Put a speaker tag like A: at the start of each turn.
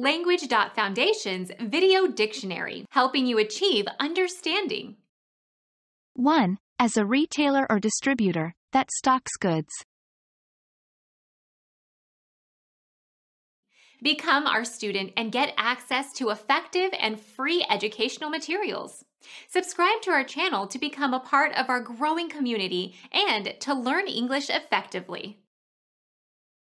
A: Language.Foundation's Video Dictionary, helping you achieve understanding.
B: 1. As a retailer or distributor that stocks goods.
A: Become our student and get access to effective and free educational materials. Subscribe to our channel to become a part of our growing community and to learn English effectively.